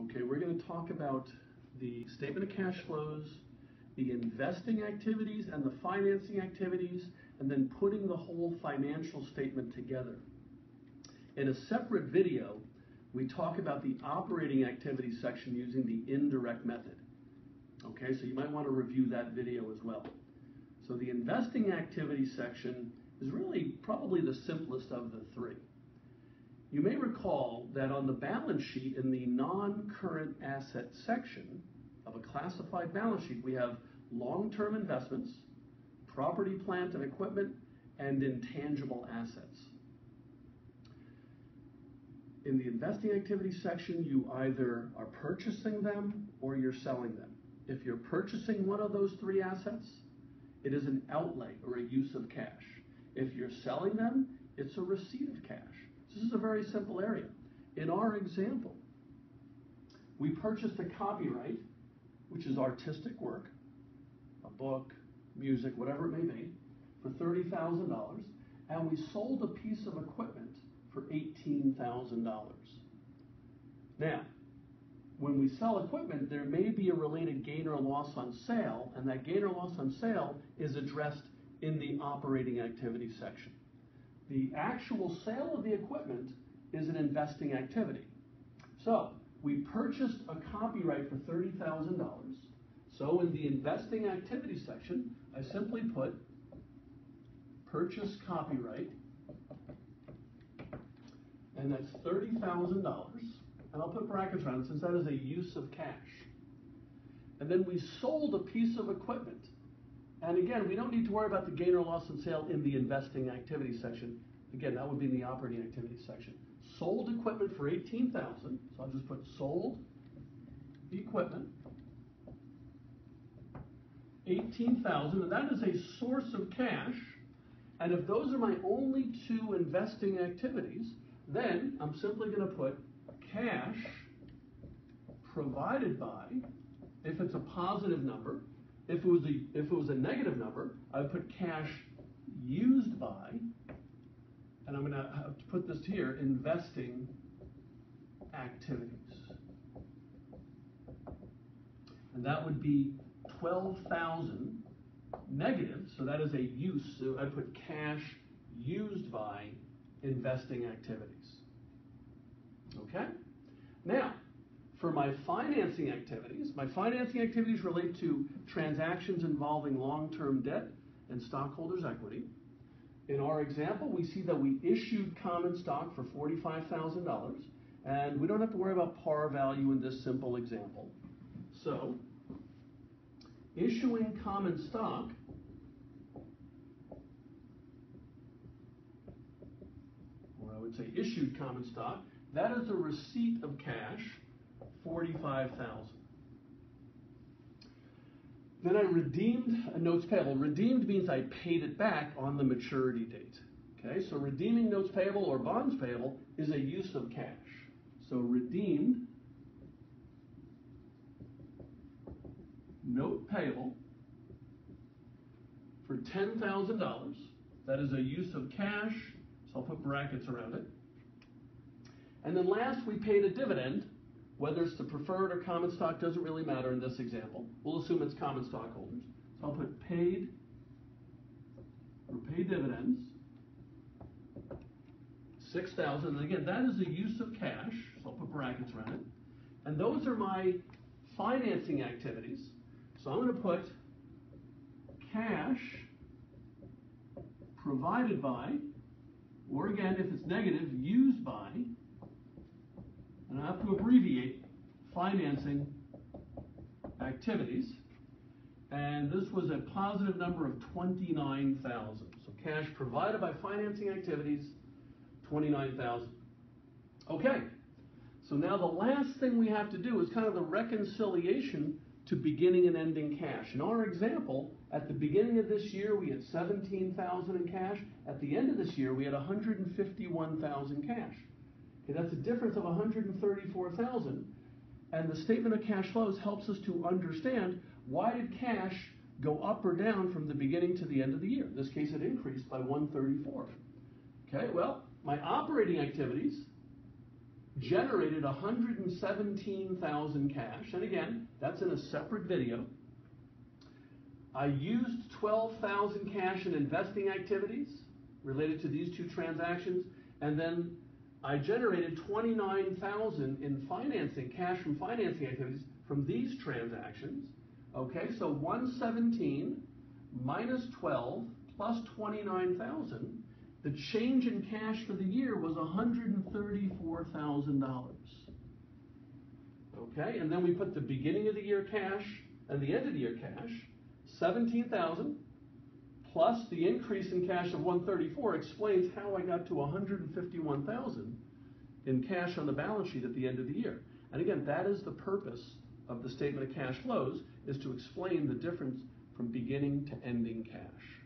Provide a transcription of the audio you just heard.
Okay, we're going to talk about the statement of cash flows, the investing activities and the financing activities, and then putting the whole financial statement together. In a separate video, we talk about the operating activities section using the indirect method. Okay, so you might want to review that video as well. So the investing activities section is really probably the simplest of the three. You may recall that on the balance sheet in the non-current asset section of a classified balance sheet, we have long-term investments, property, plant, and equipment, and intangible assets. In the investing activities section, you either are purchasing them or you're selling them. If you're purchasing one of those three assets, it is an outlay or a use of cash. If you're selling them, it's a receipt of cash. This is a very simple area. In our example, we purchased a copyright, which is artistic work, a book, music, whatever it may be, for $30,000, and we sold a piece of equipment for $18,000. Now, when we sell equipment, there may be a related gain or loss on sale, and that gain or loss on sale is addressed in the operating activity section. The actual sale of the equipment is an investing activity. So we purchased a copyright for $30,000. So in the investing activity section, I simply put purchase copyright, and that's $30,000. And I'll put brackets around it since that is a use of cash. And then we sold a piece of equipment. And again, we don't need to worry about the gain or loss on sale in the investing activity section. Again, that would be in the operating activity section. Sold equipment for $18,000, so I'll just put sold the equipment, $18,000, and that is a source of cash. And if those are my only two investing activities, then I'm simply going to put cash provided by, if it's a positive number. If it was a negative number, I would put cash used by, and I'm going to have to put this here, investing activities. And that would be 12,000 negative, so that is a use. So I put cash used by investing activities. Okay? Now, for my financing activities relate to transactions involving long-term debt and stockholders' equity. In our example, we see that we issued common stock for $45,000, and we don't have to worry about par value in this simple example. So, issuing common stock say issued common stock, that is a receipt of cash, $45,000. Then I redeemed notes payable. Redeemed means I paid it back on the maturity date. Okay, so redeeming notes payable or bonds payable is a use of cash. So redeemed note payable for $10,000. That is a use of cash. So I'll put brackets around it. And then last, we paid a dividend. Whether it's the preferred or common stock doesn't really matter in this example. We'll assume it's common stockholders. So I'll put paid or paid dividends, $6,000. And again, that is a use of cash. So I'll put brackets around it. And those are my financing activities. So I'm going to put cash provided by, or again, if it's negative, used by, and I have to abbreviate financing activities. And this was a positive number of $29,000. So cash provided by financing activities, $29,000. Okay, so now the last thing we have to do is kind of the reconciliation to beginning and ending cash. In our example, at the beginning of this year, we had $17,000 in cash. At the end of this year, we had $151,000 cash. Okay, that's a difference of $134,000. And the statement of cash flows helps us to understand why did cash go up or down from the beginning to the end of the year. In this case, it increased by $134,000. Okay, well, my operating activities generated 117,000 cash, and again, that's in a separate video. I used 12,000 cash in investing activities related to these two transactions, and then I generated 29,000 in financing, cash from financing activities from these transactions. Okay, so 117 minus 12 plus 29,000, the change in cash for the year was $134,000. Okay, and then we put the beginning of the year cash and the end of the year cash, 17,000 plus the increase in cash of 134 explains how I got to 151,000 in cash on the balance sheet at the end of the year. And again, that is the purpose of the statement of cash flows, is to explain the difference from beginning to ending cash.